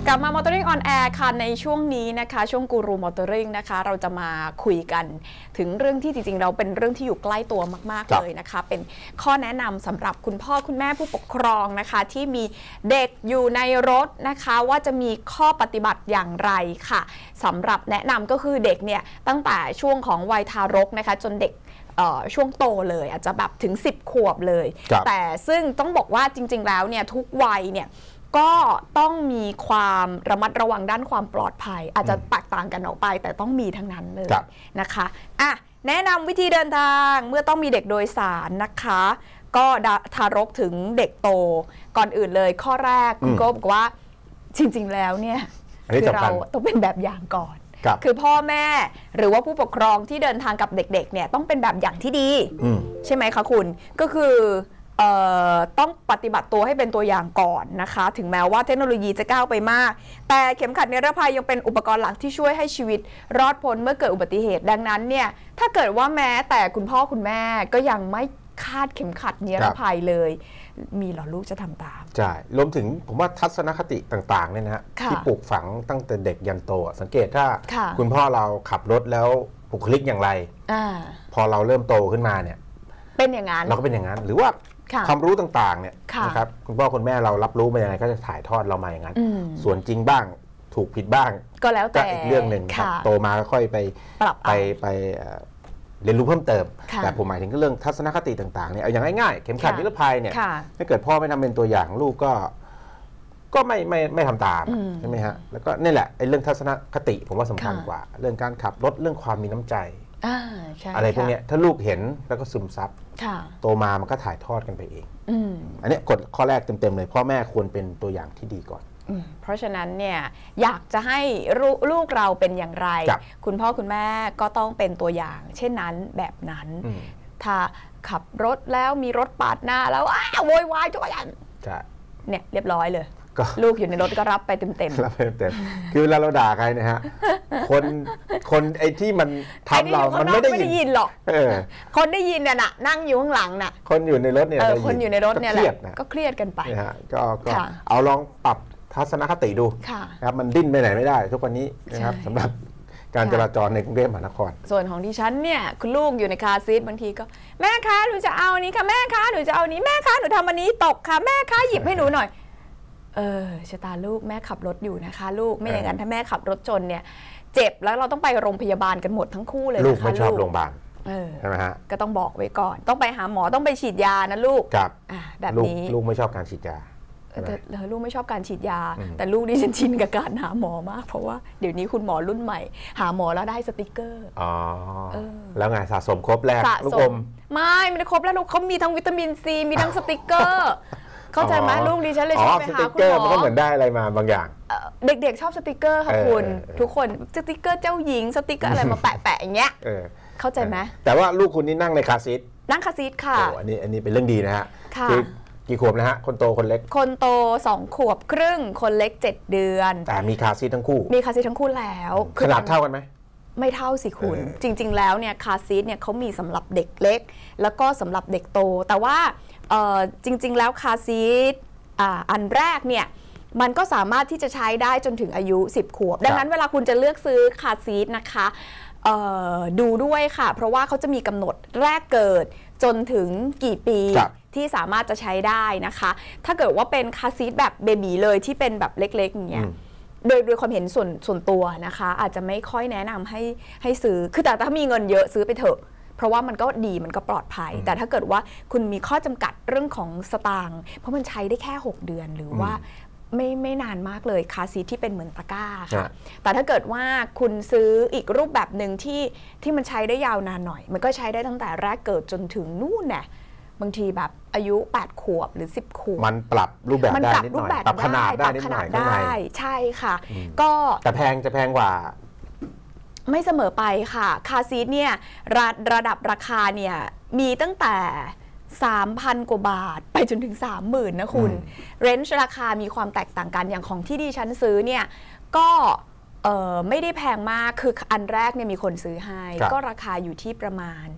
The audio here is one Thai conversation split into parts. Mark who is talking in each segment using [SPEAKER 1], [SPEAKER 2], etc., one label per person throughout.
[SPEAKER 1] กลับมา Motoring on Air ค่ะในช่วงนี้นะคะช่วงกูรู Motoring นะคะเราจะมาคุยกันถึงเรื่องที่จริงๆเราเป็นเรื่องที่อยู่ใกล้ตัวมากๆเลยนะคะเป็นข้อแนะนำสำหรับคุณพ่อคุณแม่ผู้ปกครองนะคะที่มีเด็กอยู่ในรถนะคะว่าจะมีข้อปฏิบัติอย่างไรค่ะสำหรับแนะนำก็คือเด็กเนี่ยตั้งแต่ช่วงของวัยทารกนะคะจนเด็กช่วงโตเลยอาจจะแบบถึง10 ขวบเลยแต่ซึ่งต้องบอกว่าจริงๆแล้วเนี่ยทุกวัยเนี่ยก็ต้องมีความระมัดระวังด้านความปลอดภัยอาจจะแตกต่างกันออกไปแต่ต้องมีทั้งนั้นเลยนะคะแนะนำวิธีเดินทางเมื่อต้องมีเด็กโดยสารนะคะก็ทารกถึงเด็กโตก่อนอื่นเลยข้อแรกคุณโก้บอกว่าจริงๆแล้วเนี่ยคือเราต้องเป็นแบบอย่างก่อนคือพ่อแม่หรือว่าผู้ปกครองที่เดินทางกับเด็กๆเนี่ยต้องเป็นแบบอย่างที่ดีใช่ไหมคะคุณก็คือต้องปฏิบัติตัวให้เป็นตัวอย่างก่อนนะคะถึงแม้ว่าเทคโนโลยีจะก้าวไปมากแต่เข็มขัดนิรภัยยังเป็นอุปกรณ์หลักที่ช่วยให้ชีวิตรอดพ้นเมื่อเกิดอุบัติเหตุดังนั้นเนี่ยถ้าเกิดว่าแม้แต่คุณพ่อคุณแม่ก็ยังไม่คาดเข็มขัดนิรภัยเลยมีเหรอลูกจะทำตาม
[SPEAKER 2] ใช่รวมถึงผมว่าทัศนคติต่างๆเนี่ยนะฮะที่ปลูกฝังตั้งแต่เด็กยันโตสังเกตถ้าคุณพ่อเราขับรถแล้วบุคลิกอย่างไรพอเราเริ่มโตขึ้นมาเนี่ย
[SPEAKER 1] เป็นอย่างนั้น
[SPEAKER 2] เราก็เป็นอย่างนั้นหรือว่าความรู้ต่างๆเนี่ยนะครับคุณพ่อคุณแม่เรารับรู้มาอย่างไรก็จะถ่ายทอดเรามาอย่างนั้นส่วนจริงบ้างถูกผิดบ้าง
[SPEAKER 1] ก็แล้วแต่
[SPEAKER 2] อีกเรื่องหนึ่งโตมาก็ค่อยไปเรียนรู้เพิ่มเติมแต่ผมหมายถึงเรื่องทัศนคติต่างๆเนี่ยเอาอย่างง่ายๆเข็มขัดนิรภัยเนี่ยถ้าเกิดพ่อไม่ทำเป็นตัวอย่างลูกก็ไม่ทำตามใช่ไหมฮะแล้วก็นี่แหละไอ้เรื่องทัศนคติผมว่าสำคัญกว่าเรื่องการขับรถเรื่องความมีน้ำใจอะไรพวกนี้ถ้าลูกเห็นแล้วก็ซึมซับโตมามันก็ถ่ายทอดกันไปเองอันนี้กฎข้อแรกเต็มๆเลยพ่อแม่ควรเป็นตัวอย่างที่ดีก่อน
[SPEAKER 1] เพราะฉะนั้นเนี่ยอยากจะให้ลูกเราเป็นอย่างไรคุณพ่อคุณแม่ก็ต้องเป็นตัวอย่างเช่นนั้นแบบนั้นถ้าขับรถแล้วมีรถปาดหน้าแล้วโวยวายทุกอย่างเนี่ยเรียบร้อยเลยลูกอยู่ในรถก็รับไปเต็ม
[SPEAKER 2] รับไปเต็มคือเวลาเราด่าใครนะฮะคนไอ้ที่มันทำเรามันไม่ได้ยิน
[SPEAKER 1] หรอกคนได้ยินเนี่ยนั่งอยู่ข้างหลังน่ะ
[SPEAKER 2] คนอยู่ในรถเนี่ย
[SPEAKER 1] คนอยู่ในรถเนี่ยแหละก็เครียดกันไป
[SPEAKER 2] นะฮะก็เอาลองปรับทัศนคติดูนะครับมันดิ้นไปไหนไม่ได้ทุกวันนี้นะครับสำหรับการจราจรในกรุงเทพมหานคร
[SPEAKER 1] ส่วนของดิฉันเนี่ยคุณลูกอยู่ในคาร์ซีทบางทีก็แม่คะหนูจะเอานี้ค่ะแม่คะหนูจะเอานี้แม่คะหนูทำอันนี้ตกค่ะแม่คะหยิบให้หนูหน่อยชะตาลูกแม่ขับรถอยู่นะคะลูกไม่อย่างนั้นถ้าแม่ขับรถชนเนี่ยเจ็บแล้วเราต้องไปโรงพยาบาลกันหมดทั้งคู่เลยนะคะ
[SPEAKER 2] ลูกไม่ชอบโรงพยาบาลใช่ไหมฮะ
[SPEAKER 1] ก็ต้องบอกไว้ก่อนต้องไปหาหมอต้องไปฉีดยานะลูก
[SPEAKER 2] ครับ
[SPEAKER 1] แบบนี้
[SPEAKER 2] ลูกไม่ชอบการฉีดยา
[SPEAKER 1] แต่ลูกไม่ชอบการฉีดยาแต่ลูกดิฉันชินกับการหาหมอมากเพราะว่าเดี๋ยวนี้คุณหมอรุ่นใหม่หาหมอแล้วได้สติกเกอร์
[SPEAKER 2] แล้วไงสะสมครบแรกลูกอม
[SPEAKER 1] ไม่ได้ครบแล้วเขามีทั้งวิตามินซีมีทั้งสติกเกอร์เข้าใจไหมลูกดิฉันเลยชอบไปหาคุณหมอ
[SPEAKER 2] มันก็เหมือนได้อะไรมาบางอย่าง
[SPEAKER 1] เด็กๆชอบสติกเกอร์ค่ะคุณทุกคนสติกเกอร์เจ้าหญิงสติกเกอร์อะไรมาแปะๆอย่างเงี้ยเข้าใจไหม
[SPEAKER 2] แต่ว่าลูกคุณนี่นั่งในคาร์ซีท
[SPEAKER 1] นั่งคาร์ซีทค่ะ
[SPEAKER 2] อันนี้เป็นเรื่องดีนะฮะคือกี่ขวบนะฮะคนโตคนเล็ก
[SPEAKER 1] คนโต2 ขวบครึ่งคนเล็ก7 เดือน
[SPEAKER 2] แต่มีคาร์ซีททั้งคู่
[SPEAKER 1] มีคาร์ซีททั้งคู่แล้ว
[SPEAKER 2] ขนาดเท่ากันไหม
[SPEAKER 1] ไม่เท่าสิคุณจริงๆแล้วเนี่ยคาร์ซีทเนี่ยเขามีสำหรับเด็กเล็กแล้วก็สำหรับเด็กโตแต่ว่าจริงๆแล้วคาร์ซีทอันแรกเนี่ยมันก็สามารถที่จะใช้ได้จนถึงอายุ10 ขวบดังนั้นเวลาคุณจะเลือกซื้อคาร์ซีทนะคะดูด้วยค่ะเพราะว่าเขาจะมีกำหนดแรกเกิดจนถึงกี่ปีที่สามารถจะใช้ได้นะคะถ้าเกิดว่าเป็นคาร์ซีทแบบเบบีเลยที่เป็นแบบเล็กๆอย่างเงี้ยโดยความเห็นส่วนตัวนะคะอาจจะไม่ค่อยแนะนำให้ซื้อคือแต่ถ้ามีเงินเยอะซื้อไปเถอะเพราะว่ามันก็ดีมันก็ปลอดภัยแต่ถ้าเกิดว่าคุณมีข้อจำกัดเรื่องของสตางค์เพราะมันใช้ได้แค่6 เดือนหรือว่าไม่นานมากเลยคาร์ซีทที่เป็นเหมือนตะกร้าค่ะแต่ถ้าเกิดว่าคุณซื้ออีกรูปแบบหนึ่งที่มันใช้ได้ยาวนานหน่อยมันก็ใช้ได้ตั้งแต่แรกเกิดจนถึงนู่นน่ะบางทีแบบอายุ8 ขวบหรือ10 ขวบ
[SPEAKER 2] มันปรับรูปแบบได้นิดหน่อยปรับขนาดได้นิดหน่อยได้
[SPEAKER 1] ใช่ค่ะก็
[SPEAKER 2] แต่จะแพงกว่า
[SPEAKER 1] ไม่เสมอไปค่ะคาร์ซีทเนี่ยระดับราคาเนี่ยมีตั้งแต่ 3,000 กว่าบาทไปจนถึง 30,000 นะคุณเรนจ์ราคามีความแตกต่างกันอย่างของที่ดิฉันซื้อเนี่ยก็ไม่ได้แพงมากคืออันแรกเนี่ยมีคนซื้อให้ก็ราคาอยู่ที่ประมาณ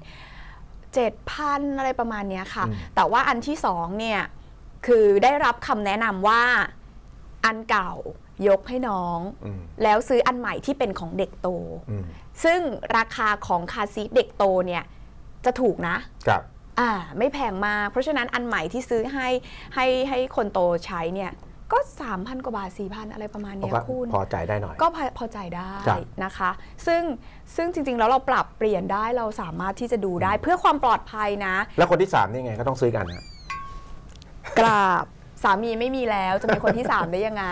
[SPEAKER 1] 7,000 อะไรประมาณนี้ค่ะแต่ว่าอันที่2เนี่ยคือได้รับคำแนะนำว่าอันเก่ายกให้น้องแล้วซื้ออันใหม่ที่เป็นของเด็กโตซึ่งราคาของคาร์ซีทเด็กโตเนี่ยจะถูกนะครับไม่แพงมากเพราะฉะนั้นอันใหม่ที่ซื้อให้คนโตใช้เนี่ยก็ 3,000 กว่าบาท 4,000 อะไรประมาณนี้คุณ
[SPEAKER 2] พอใจได้หน่อย
[SPEAKER 1] ก็พอใจได้นะคะซึ่งจริงๆแล้วเราปรับเปลี่ยนได้เราสามารถที่จะดูได้เพื่อความปลอดภัยนะ
[SPEAKER 2] แล้วคนที่3นี่ไงก็ต้องซื้อกันนะ
[SPEAKER 1] กราบสามีไม่มีแล้วจะมีคนที่3ได้ยังไง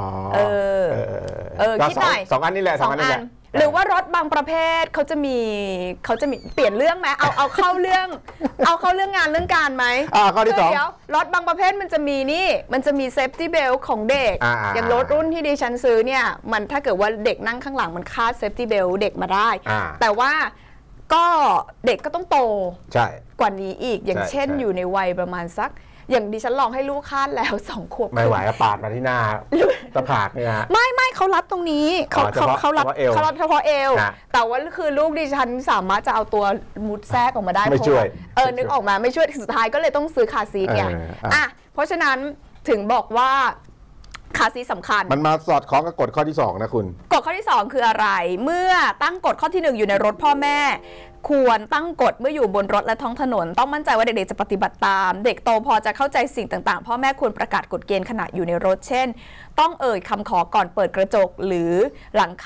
[SPEAKER 1] คิดหน่อย
[SPEAKER 2] 2 อันนี่แหละ2 อันนี่แหละ
[SPEAKER 1] หรือว่ารถบางประเภทเขาจะมีเปลี่ยนเรื่องไหมเอาเข้าเรื่องงานเรื่องการไหม
[SPEAKER 2] ข้อที่2
[SPEAKER 1] เดี๋ยวรถบางประเภทมันจะมีเซฟตี้เบลของเด็กอย่างรถรุ่นที่ดิฉันซื้อเนี่ยมันถ้าเกิดว่าเด็กนั่งข้างหลังมันคาดเซฟตี้เบลเด็กมาได้แต่ว่าก็เด็กก็ต้องโตกว่านี้อีกอย่างเช่นอยู่ในวัยประมาณสักอย่างดิฉันลองให้ลูกคาดแล้ว2 ขวบ
[SPEAKER 2] ไม่ไหวก็ปาดมาที่หน้าตะผากเนี่ย
[SPEAKER 1] ไม่เขารัดตรงนี้เขารัดเฉพาะเอวแต่ว่าคือลูกดิฉันสามารถจะเอาตัวมุดแทรกออกมาได้
[SPEAKER 2] ไม่ช่วย
[SPEAKER 1] นึกออกมาไม่ช่วยสุดท้ายก็เลยต้องซื้อคาร์ซีทไงเพราะฉะนั้นถึงบอกว่าคาร์ซีทสำคัญ
[SPEAKER 2] มันมาสอดคล้องกับกฎข้อที่2นะคุณ
[SPEAKER 1] กฎข้อที่2คืออะไรเมื่อตั้งกฎข้อที่1อยู่ในรถพ่อแม่ควรตั้งกฎเมื่ออยู่บนรถและท้องถนนต้องมั่นใจว่าเด็กๆจะปฏิบัติตามเด็กโตพอจะเข้าใจสิ่งต่างๆพ่อแม่ควรประกาศกฎเกณฑ์ขณะอยู่ในรถเช่นต้องเอ่ยคำขอก่อนเปิดกระจกหรือหลัง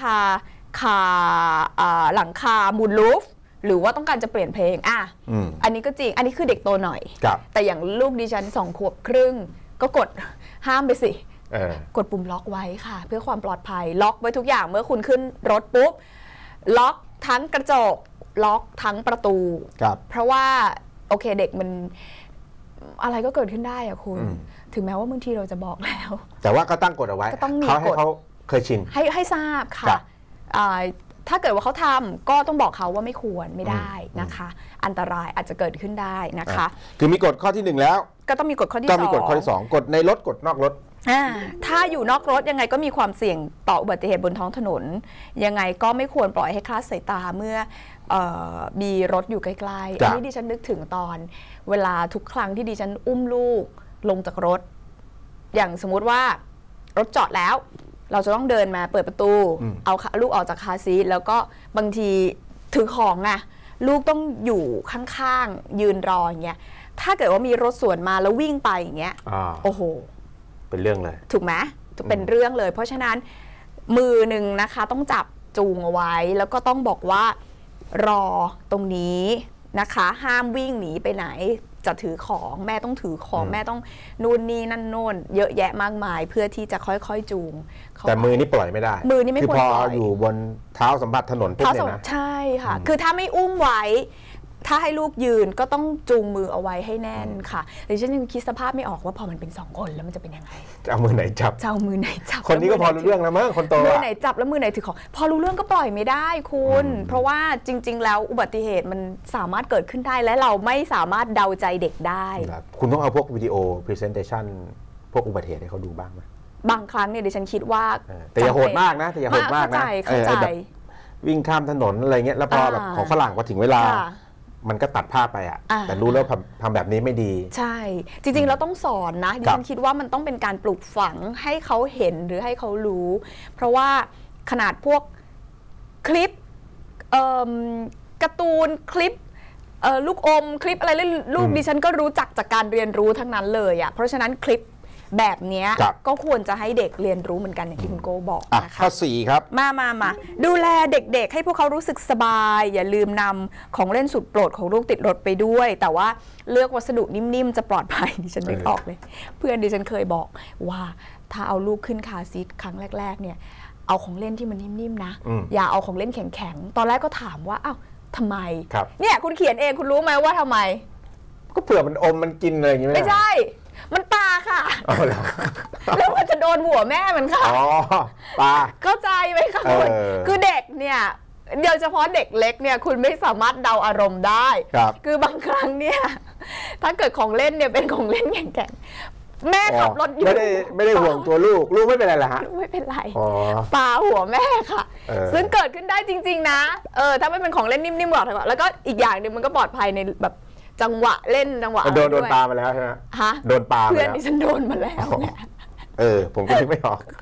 [SPEAKER 1] คามูนลูฟหรือว่าต้องการจะเปลี่ยนเพลงอันนี้ก็จริงอันนี้คือเด็กโตหน่อยแต่อย่างลูกดิฉัน2 ขวบครึ่งก็กดห้ามไปสิกดปุ่มล็อกไว้ค่ะเพื่อความปลอดภัยล็อกไว้ทุกอย่างเมื่อคุณขึ้นรถปุ๊บล็อกทั้งกระจกล็อกทั้งประตูเพราะว่าโอเคเด็กมันอะไรก็เกิดขึ้นได้อะคุณถึงแม้ว่าบางทีเราจะบอกแล้ว
[SPEAKER 2] แต่ว่าก็ตั้งกฎเอาไว้เขาให้เขาเคยชิน
[SPEAKER 1] ให้ทราบค่ะถ้าเกิดว่าเขาทำก็ต้องบอกเขาว่าไม่ควรไม่ได้นะคะอันตรายอาจจะเกิดขึ้นได้นะคะ
[SPEAKER 2] คือมีกฎข้อที่1แล้ว
[SPEAKER 1] ก็ต้องมีกฎข้อที่2
[SPEAKER 2] ก็มีกฎข้อที่2กฎในรถกฎนอกรถ
[SPEAKER 1] ถ้าอยู่นอกรถยังไงก็มีความเสี่ยงต่ออุบัติเหตุบนท้องถนนยังไงก็ไม่ควรปล่อยให้คลาดสายตาเมื่อมีรถอยู่ใกล้ๆอันนี้ดิฉันนึกถึงตอนเวลาทุกครั้งที่ดิฉันอุ้มลูกลงจากรถอย่างสมมุติว่ารถจอดแล้วเราจะต้องเดินมาเปิดประตูเอาลูกออกจากคาร์ซีทแล้วก็บางทีถือของไงลูกต้องอยู่ข้างๆยืนรออย่างเงี้ยถ้าเกิดว่ามีรถสวนมาแล้ววิ่งไปอย่างเงี้ยโอ้โห
[SPEAKER 2] เป็นเรื่องเลย
[SPEAKER 1] ถูกไหมเป็นเรื่องเลยเพราะฉะนั้นมือหนึ่งนะคะต้องจับจูงเอาไว้แล้วก็ต้องบอกว่ารอตรงนี้นะคะห้ามวิ่งหนีไปไหนจะถือของแม่ต้องถือของแม่ต้องนู่นนี่นั่นโน่นเยอะแยะมากมายเพื่อที่จะค่อยๆจูง
[SPEAKER 2] แต่มือนี่ปล่อยไม่ได้
[SPEAKER 1] มือนี่ไม่ควรปล่อย
[SPEAKER 2] คือพออยู่บนเท้าสัมผัสถนนปุ๊บเนี่ยนะ
[SPEAKER 1] ใช่ค่ะคือถ้าไม่อุ้มไว้ถ้าให้ลูกยืนก็ต้องจูงมือเอาไว้ให้แน่นค่ะดิฉันยังคิดสภาพไม่ออกว่าพอมันเป็น2 คนแล้วมันจะเป็นยังไง
[SPEAKER 2] จะเอามือไหนจับคนนี้ก็พอรู้เรื่องแล้วมั้งคนโต
[SPEAKER 1] มือไหนจับแล้วมือไหนถือของพอรู้เรื่องก็ปล่อยไม่ได้คุณเพราะว่าจริงๆแล้วอุบัติเหตุมันสามารถเกิดขึ้นได้และเราไม่สามารถเดาใจเด็กได้
[SPEAKER 2] คุณต้องเอาพวกวิดีโอ presentation พวกอุบัติเหตุให้เขาดูบ้างไหม
[SPEAKER 1] บางครั้งเนี่ยดิฉันคิดว่า
[SPEAKER 2] แต่อย่าโหดมากนะแต่อย่าโหดมากนะ
[SPEAKER 1] เข้าใจ
[SPEAKER 2] วิ่งข้ามถนนอะไรเงี้ยแล้วพอแบบของฝรั่งพอถึงเวลามันก็ตัดภาพไปแต่รู้แล้วทำแบบนี้ไม่ดี
[SPEAKER 1] ใช่จริงๆเราต้องสอนนะดิฉันคิดว่ามันต้องเป็นการปลูกฝังให้เขาเห็นหรือให้เขารู้เพราะว่าขนาดพวกคลิปการ์ตูนคลิปลูกอมคลิปอะไรเล่นลูกดิฉันก็รู้จักจากการเรียนรู้ทั้งนั้นเลยเพราะฉะนั้นคลิปแบบนี้ก็ควรจะให้เด็กเรียนรู้เหมือนกันอย่างที่คุณโก้บอกนะคะ
[SPEAKER 2] ข้อ4ครับ
[SPEAKER 1] มาดูแลเด็กๆให้พวกเขารู้สึกสบายอย่าลืมนำของเล่นสุดโปรดของลูกติดรถไปด้วยแต่ว่าเลือกวัสดุนิ่มๆจะปลอดภัยดิฉันนึกออกเลยเพื่อนดิฉันเคยบอกว่าถ้าเอาลูกขึ้นคาร์ซีทครั้งแรกๆเนี่ยเอาของเล่นที่มันนิ่มๆนะอย่าเอาของเล่นแข็งๆตอนแรกก็ถามว่าอ้าวทำไมเนี่ยคุณเขียนเองคุณรู้ไหมว่าทำไม
[SPEAKER 2] ก็เผื่อมันอมมันกินอะไรอย่างงี้
[SPEAKER 1] ไม่ใช่มันปลาค่ะแล้วมันจะโดนหัวแม่มันค่ะ
[SPEAKER 2] ปลา
[SPEAKER 1] เข้าใจไหมคะคุณคือเด็กเนี่ยโดยเฉพาะเด็กเล็กเนี่ยคุณไม่สามารถเดาอารมณ์ได้คือบางครั้งเนี่ยถ้าเกิดของเล่นเนี่ยเป็นของเล่นแข็งๆแม่ขับรถอยู่
[SPEAKER 2] ไม่ได้ห่วงตัวลูกไม่เป็นไรละฮะ
[SPEAKER 1] ไม่เป็นไรปลาหัวแม่ค่ะซึ่งเกิดขึ้นได้จริงๆนะถ้าไม่เป็นของเล่นนิ่มๆหรอกแล้วก็อีกอย่างนึงมันก็ปลอดภัยในแบบจังหวะเล่นจังหวะ
[SPEAKER 2] โดนปลามาแล้วใช่ไหม
[SPEAKER 1] ฮะ
[SPEAKER 2] โดนปลา
[SPEAKER 1] เพื่อนดิฉันโดนมาแล้วเนี่ย
[SPEAKER 2] ผมก็คิดไม่ออก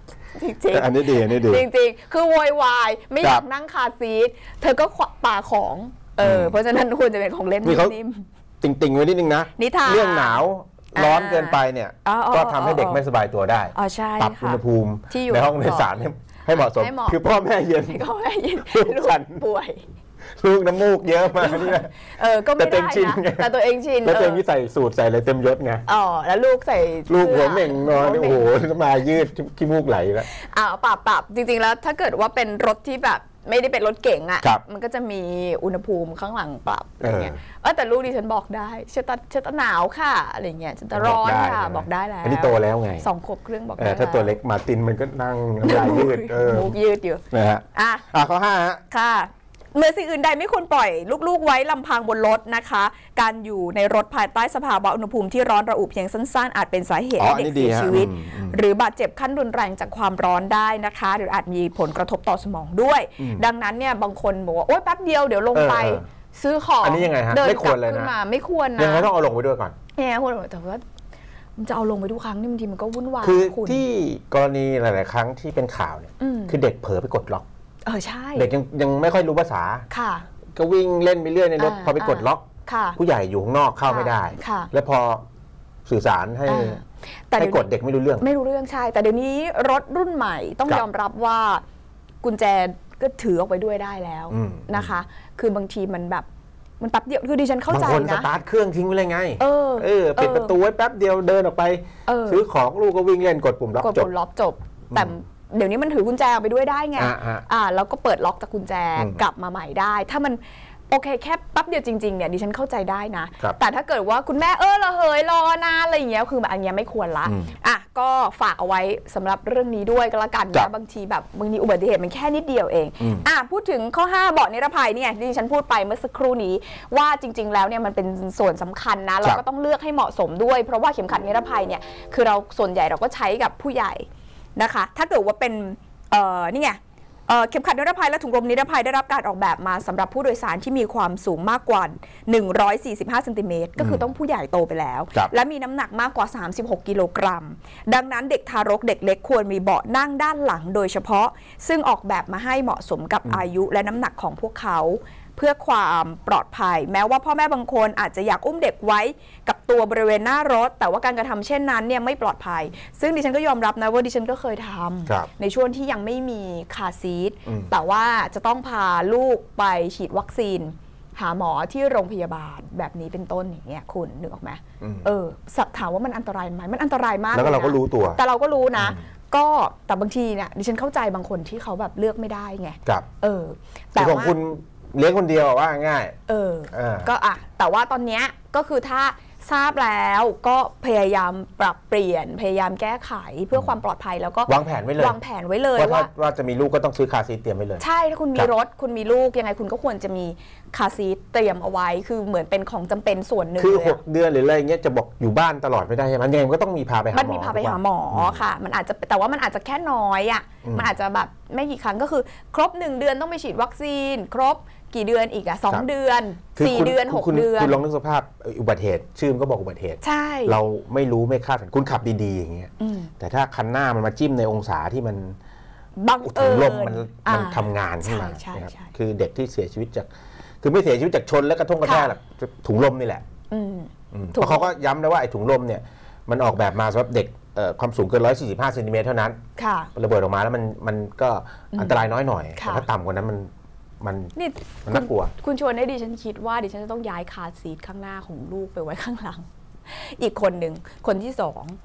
[SPEAKER 1] จริงๆ
[SPEAKER 2] อันนี้ดีอันนี้ดี
[SPEAKER 1] จริงๆคือโวยวายไม่อยากนั่งคาร์ซีทเธอก็ป่าของเพราะฉะนั้นควรจะเป็นของเล่นนิ่ม
[SPEAKER 2] ติ่งๆไว้นิดนึงนะเรื่องหนาวร้อนเกินไปเนี่ยก็ทำให้เด็กไม่สบายตัวได้ปรับอุณหภูมิในห้องโดยสารให้เหมาะสมคือพ่อแม่เย็นลูก
[SPEAKER 1] ป่วย
[SPEAKER 2] ลูกน้ำมูกเยอะมากนี่นะ
[SPEAKER 1] ก็ไม่ได้นะแต่ตัวเองชิน
[SPEAKER 2] แล้วตัวเองที่ใส่สูทใส่อะไรเต็มยศไง
[SPEAKER 1] แล้วลูกใส่
[SPEAKER 2] ลูกหัวเหม่งนอนโอ้โหน้ำลายยืดขี้มูกไหลแล้ว
[SPEAKER 1] ปรับจริงๆแล้วถ้าเกิดว่าเป็นรถที่แบบไม่ได้เป็นรถเก๋งอ่ะมันก็จะมีอุณหภูมิข้างหลังปรับอะไรเงี้ยแต่ลูกดิฉันบอกได้ฉันจะหนาวค่ะอะไรเงี้ยฉันจะร้อนค่ะบอกได้แล้ว
[SPEAKER 2] อันนี้โตแล้วไง
[SPEAKER 1] 2 ขวบครึ่งบอกได้
[SPEAKER 2] ถ้าตัวเล็กมาตินมันก็นั่งน้ำลายยืด
[SPEAKER 1] มูกยืดอยู่
[SPEAKER 2] นะฮะข้อ 5 ฮะ
[SPEAKER 1] ค่ะเมื่อสิ่งอื่นใดไม่ควรปล่อยลูกๆไว้ลำพังบนรถนะคะการอยู่ในรถภายใต้สภาวะอุณหภูมิที่ร้อนระอุเพียงสั้นๆอาจเป็นสาเหตุให้เด็กเสียชีวิตหรือบาดเจ็บขั้นรุนแรงจากความร้อนได้นะคะหรืออาจมีผลกระทบต่อสมองด้วยดังนั้นเนี่ยบางคนบอกว่าโอ๊ยแป๊บเดียวเดี๋ยวลงไปซื้อของ
[SPEAKER 2] อันนี้ยังไงฮะไม่ควรเลยนะ
[SPEAKER 1] ไม่ควรนะ
[SPEAKER 2] ยังไงต้องเอาลงไปด้วยก่อน
[SPEAKER 1] เนี่ยควรแต่ว่ามันจะเอาลงไปทุกครั้งนี่บางทีมันก็วุ่นวาย
[SPEAKER 2] คือที่กรณีหลายๆครั้งที่เป็นข่าวเนี่ยคือเด็กเผลอไปกดล็อก
[SPEAKER 1] ใช่
[SPEAKER 2] เด็กยังไม่ค่อยรู้ภาษา
[SPEAKER 1] ค่ะ
[SPEAKER 2] ก็วิ่งเล่นไปเรื่อยในรถพอไปกดล็อกผู้ใหญ่อยู่ข้างนอกเข้าไม่ได้แล้วพอสื่อสารให้กดเด็กไม่รู้เรื่อง
[SPEAKER 1] ใช่แต่เดี๋ยวนี้รถรุ่นใหม่ต้องยอมรับว่ากุญแจก็ถือออกไปด้วยได้แล้วนะคะคือบางทีมันแบบมันแป๊บเดียวคือดิฉันเข้าใจนะ
[SPEAKER 2] บางคนสตาร์ทเครื่องทิ้งไว้เลยไงปิดประตูไว้แป๊บเดียวเดินออกไปซื้อของลูกก็วิ่งเล่นกดปุ่มล็อก
[SPEAKER 1] จบแต่เดี๋ยวนี้มันถือกุญแจไปด้วยได้ไงแล้วก็เปิดล็อกจากกุญแจกลับมาใหม่ได้ถ้ามันโอเคแค่แป๊บเดียวจริงๆเนี่ยดิฉันเข้าใจได้นะแต่ถ้าเกิดว่าคุณแม่ระเหยรอนานอะไรอย่างเงี้ยคือแบบอันนี้ไม่ควรละก็ฝากเอาไว้สำหรับเรื่องนี้ด้วยก็แล้วกันนะบางทีอุบัติเหตุมันแค่นิดเดียวเองพูดถึงข้อ 5เบาะนิรภัยเนี่ยดิฉันพูดไปเมื่อสักครู่นี้ว่าจริงๆแล้วเนี่ยมันเป็นส่วนสำคัญนะเราก็ต้องเลือกให้เหมาะสมด้วยเพราะว่าเข็มขัดนิรภัยเนี่ยคือเราส่วนใหญ่เราก็ใช้กับผู้ใหญ่นะคะถ้าเกิดว่าเป็นนี่ไงเข็มขัดนิรภัยและถุงลมนิรภัยได้รับการออกแบบมาสำหรับผู้โดยสารที่มีความสูงมากกว่า145 เซนติเมตรก็คือต้องผู้ใหญ่โตไปแล้วและมีน้ำหนักมากกว่า36 กิโลกรัมดังนั้นเด็กทารกเด็กเล็กควรมีเบาะนั่งด้านหลังโดยเฉพาะซึ่งออกแบบมาให้เหมาะสมกับอายุและน้ำหนักของพวกเขาเพื่อความปลอดภัยแม้ว่าพ่อแม่บางคนอาจจะอยากอุ้มเด็กไว้กับตัวบริเวณหน้ารถแต่ว่าการกระทำเช่นนั้นเนี่ยไม่ปลอดภัยซึ่งดิฉันก็ยอมรับนะว่าดิฉันก็เคยทำในช่วงที่ยังไม่มีคาร์ซีทแต่ว่าจะต้องพาลูกไปฉีดวัคซีนหาหมอที่โรงพยาบาลแบบนี้เป็นต้นอย่างเงี้ยคุณนึกออกไหมถามว่ามันอันตรายไหมมันอันตรายมาก
[SPEAKER 2] แล้วเราก็รู้ตัว
[SPEAKER 1] แต่เราก็รู้นะก็แต่บางทีเนี่ยดิฉันเข้าใจบางคนที่เขาแบบเลือกไม่ได้ไง
[SPEAKER 2] แต่ของคุณเลี้ยงคนเดียวว่าง่าย
[SPEAKER 1] ก็แต่ว่าตอนนี้ก็คือถ้าทราบแล้วก็พยายามปรับเปลี่ยนพยายามแก้ไขเพื่อความปลอดภัยแล้วก็
[SPEAKER 2] วางแผนไว้เลยว่าจะมีลูกก็ต้องซื้อคาร์ซีทเตรียมไว้เลย
[SPEAKER 1] ใช่ถ้าคุณมีรถคุณมีลูกยังไงคุณก็ควรจะมีคาร์ซีทเตรียมเอาไว้คือเหมือนเป็นของจำเป็นส่วนหนึ่ง
[SPEAKER 2] คือ6 เดือนหรืออะไรเงี้ยจะบอกอยู่บ้านตลอดไม่ได้ใช่ไหมยังไงมันก็ต้องมีพาไปหาหมอ
[SPEAKER 1] มันมีพาไปหาหมอค่ะมันอาจจะแต่ว่ามันอาจจะแค่น้อยมันอาจจะแบบไม่กี่ครั้งก็คือครบ1 เดือนต้องไปฉีดวัคซีนครบกี่เดือนอีก2 เดือน4 เดือน6 เดือน
[SPEAKER 2] คุณลองนึกสภาพอุบัติเหตุชื่อมันก็บอกอุบัติเหตุ
[SPEAKER 1] ใช่
[SPEAKER 2] เราไม่รู้ไม่คาดฝันคุณขับดีๆอย่างเงี้ยแต่ถ้าคันหน้ามันมาจิ้มในองศาที่มันถุงลมมันทำงานขึ้นมาคือเด็กที่เสียชีวิตจากคือไม่เสียชีวิตจากชนและกระทบหรอกถุงลมนี่แหละเพราะเขาก็ย้ำได้ว่าไอ้ถุงลมเนี่ยมันออกแบบมาสำหรับเด็กความสูงเกิน145 เซนติเมตรเท่านั้นระเบิดออกมาแล้วมันก็อันตรายน้อยหน่อยแต่ถ้าต่ำกว่านั้นมันน่ากลัว
[SPEAKER 1] คุณชวนให้ดิฉันคิดว่าดิฉันจะต้องย้ายคาร์ซีทข้างหน้าของลูกไปไว้ข้างหลังอีกคนหนึ่งคนที่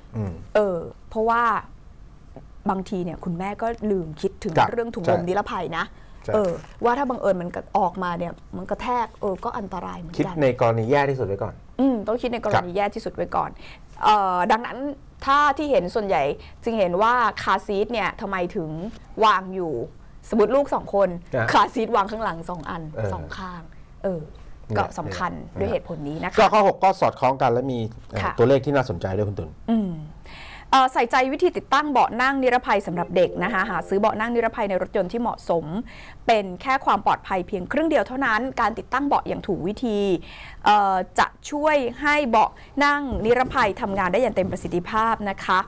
[SPEAKER 1] 2เพราะว่าบางทีเนี่ยคุณแม่ก็ลืมคิดถึงเรื่องถุงลมนิรภัยนะว่าถ้าบังเอิญมันออกมาเนี่ยมันกระแทกก็อันตรายเหมือนกัน
[SPEAKER 2] คิดในกรณีแย่ที่สุดไว้ก่อน
[SPEAKER 1] ต้องคิดในกรณีแย่ที่สุดไว้ก่อนดังนั้นถ้าที่เห็นส่วนใหญ่จึงเห็นว่าคาร์ซีทเนี่ยทำไมถึงวางอยู่สมมติลูก2 คนคาร์ซีทวางข้างหลัง2 อัน2 ข้างก็สำคัญด้วยเหตุผลนี้นะคะ
[SPEAKER 2] ก็ข้อ 6ก็สอดคล้องกันและมีตัวเลขที่น่าสนใจด้วยคุณตุล
[SPEAKER 1] ใส่ใจวิธีติดตั้งเบาะนั่งนิรภัยสำหรับเด็กนะคะหาซื้อเบาะนั่งนิรภัยในรถยนต์ที่เหมาะสมเป็นแค่ความปลอดภัยเพียงครึ่งเดียวเท่านั้นการติดตั้งเบาะอย่างถูกวิธีจะช่วยให้เบาะนั่งนิรภัยทำงานได้อย่างเต็มประสิทธิภาพนะคะ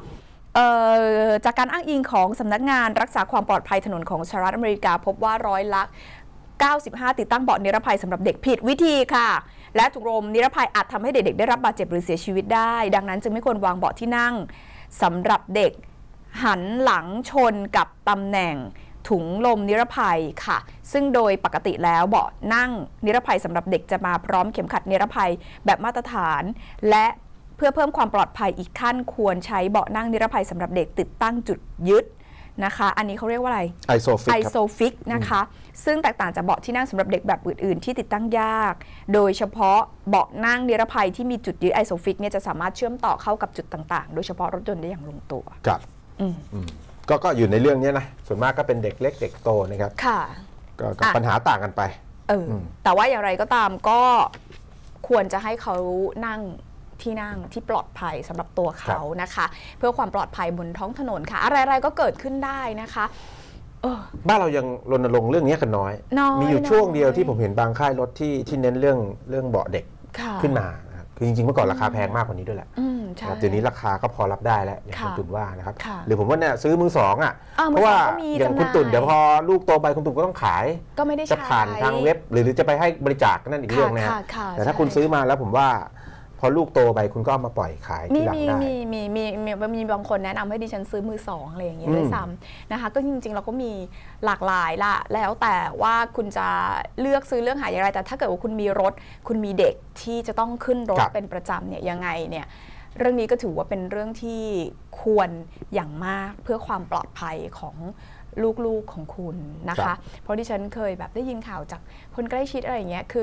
[SPEAKER 1] จากการอ้างอิงของสำนักงานรักษาความปลอดภัยถนนของสหรัฐอเมริกาพบว่า95%ติดตั้งเบาะนิรภัยสำหรับเด็กผิดวิธีค่ะและถุงลมนิรภัยอาจทำให้เด็กๆได้รับบาดเจ็บหรือเสียชีวิตได้ดังนั้นจึงไม่ควรวางเบาะที่นั่งสำหรับเด็กหันหลังชนกับตำแหน่งถุงลมนิรภัยค่ะซึ่งโดยปกติแล้วเบาะนั่งนิรภัยสำหรับเด็กจะมาพร้อมเข็มขัดนิรภัยแบบมาตรฐานและเพื่อเพิ่มความปลอดภัยอีกขั้นควรใช้เบาะนั่งนิรภัยสำหรับเด็กติดตั้งจุดยึดนะคะอันนี้เขาเรียกว่าอะไร
[SPEAKER 2] ไอโซฟิก
[SPEAKER 1] นะคะซึ่งแตกต่างจากเบาะที่นั่งสำหรับเด็กแบบอื่นๆที่ติดตั้งยากโดยเฉพาะเบาะนั่งนิรภัยที่มีจุดยึดไอโซฟิกเนี่ยจะสามารถเชื่อมต่อเข้ากับจุดต่างๆโดยเฉพาะรถยนต์ได้อย่างลงตัว
[SPEAKER 2] ครับก็อยู่ในเรื่องนี้นะส่วนมากก็เป็นเด็กเล็กเด็กโตนะครับ
[SPEAKER 1] ค่ะ
[SPEAKER 2] ก็ปัญหาต่างกันไป
[SPEAKER 1] แต่ว่าอย่างไรก็ตามก็ควรจะให้เขานั่งที่นั่งที่ปลอดภัยสำหรับตัวเขานะคะเพื่อความปลอดภัยบนท้องถนนค่ะอะไรๆก็เกิดขึ้นได้นะคะ
[SPEAKER 2] บ้านเรายังรณรงค์เรื่องนี้กันน้อยมีอยู่ช่วงเดียวที่ผมเห็นบางค่ายรถที่เน้นเรื่องเบาะเด็กขึ้นมาคือจริงๆเมื่อก่อนราคาแพงมากกว่านี้ด้วยแหละเดี๋ยวนี้ราคาก็พอรับได้แล้วอย่างคุณตุ่นว่านะครับหรือผมว่าเนี่ยซื้อมือสองเพราะว่าอย่างคุณตุ่นเดี๋ยวพอลูกโตไปคุณตุ่นก็ต้องขาย
[SPEAKER 1] ก็ไม่ได้
[SPEAKER 2] จะผ่านทางเว็บหรือจะไปให้บริจาคนั่นอีกเรื่องนะแต่ถ้าคุณซื้อมาแล้วผมว่าพอลูกโตไปคุณก็มาปล่อยขายที่หลังได้
[SPEAKER 1] มีบางคนแนะนำให้ดิฉันซื้อมือสองอะไรอย่างเงี้ยด้วยซ้ำนะคะก็จริงๆเราก็มีหลากหลายละแล้วแต่ว่าคุณจะเลือกซื้อเรื่องหาอย่างไรแต่ถ้าเกิดว่าคุณมีรถคุณมีเด็กที่จะต้องขึ้นรถเป็นประจำเนี่ยยังไงเนี่ยเรื่องนี้ก็ถือว่าเป็นเรื่องที่ควรอย่างมากเพื่อความปลอดภัยของลูกๆของคุณนะคะเพราะดิฉันเคยแบบได้ยินข่าวจากคนใกล้ชิดอะไรอย่างเงี้ยคือ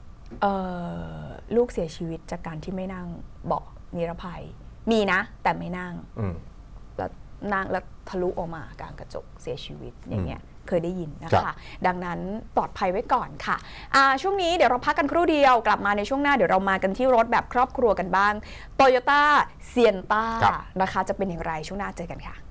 [SPEAKER 1] ลูกเสียชีวิตจากการที่ไม่นั่งเบาะนิรภัยมีนะแต่ไม่นั่งแล้วนั่งแล้วทะลุออกมากลางกระจกเสียชีวิตอย่างเงี้ยเคยได้ยินนะคะดังนั้นปลอดภัยไว้ก่อนค่ะช่วงนี้เดี๋ยวเราพักกันครู่เดียวกลับมาในช่วงหน้าเดี๋ยวเรามากันที่รถแบบครอบครัวกันบ้าง Toyota Sienna นะคะจะเป็นอย่างไรช่วงหน้าเจอกันค่ะ